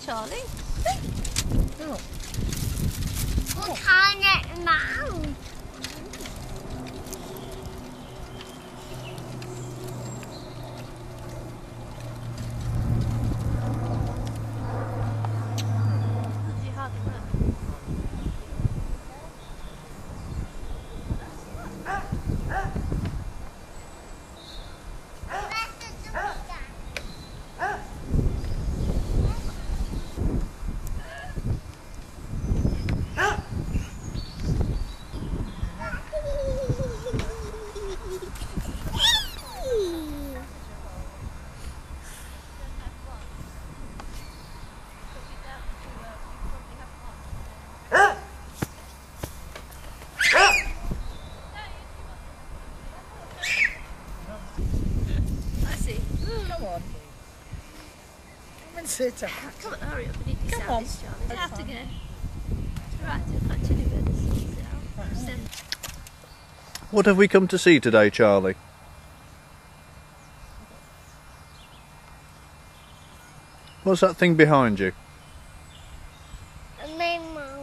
Charlie. Oh. We can't get them out. Sit up. Come on, hurry up. We need to Come sell on. this, Charlie. You have to go. Right, I've got chili bits. What have we come to see today, Charlie? What's that thing behind you? My mom.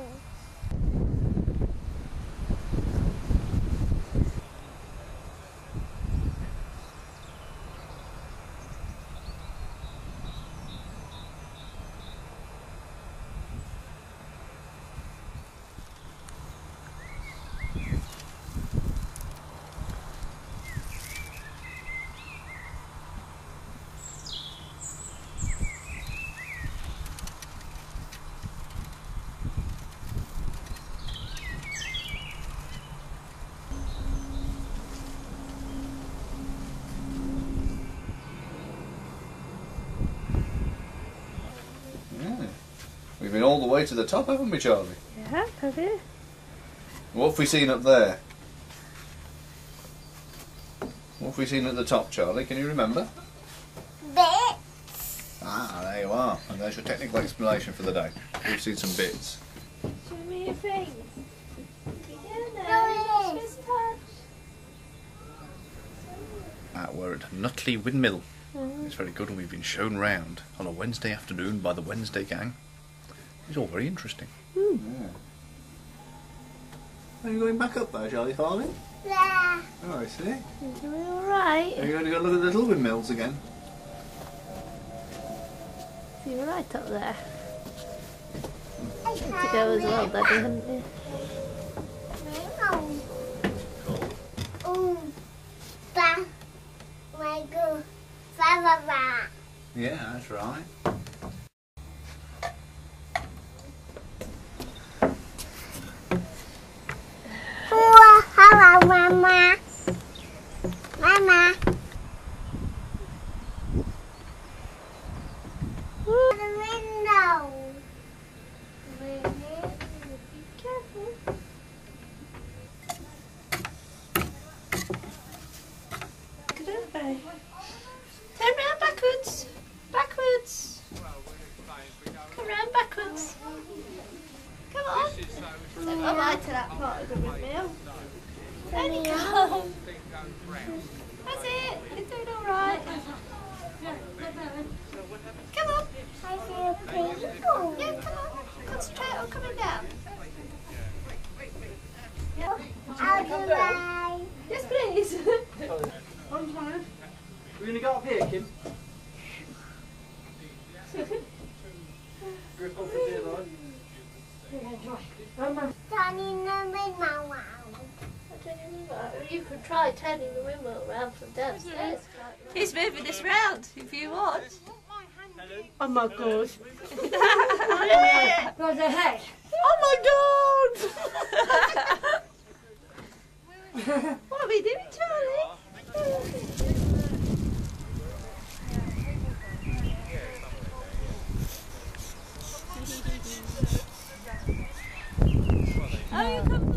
We've been all the way to the top, haven't we, Charlie? Yeah, have you? What have we seen up there? What have we seen at the top, Charlie? Can you remember? Bits. Ah, there you are. And there's your technical explanation for the day. We've seen some bits. Show me your face. We're at Nutley Windmill. It's very good, and we've been shown round on a Wednesday afternoon by the Wednesday gang. It's all very interesting. Yeah. Are you going back up there, Charlie Farley? Yeah. Oh, I see. You doing alright? Are you going to go look at the little windmills again? You're right up there. You had to go as well, Daddy, hadn't you? Yeah, that's right. Hello, Mama. Mama. The window. Be careful. Good over. Turn round backwards. Backwards. Come round backwards. Come on. Say bye-bye to that part of the windmill. There you go. That's it. You're doing all right. Come on. I see a people. Yeah, come on. Concentrate on coming down. I'll do that. Yes, please. I'm tired. We're going to go up here, Kim. Grip off the dear line. Turning the windmill around. You could try turning the windmill around from downstairs. He's moving this round if you want. Oh my god. What the heck? Oh my god! What are we doing, Charlie? Oh, you come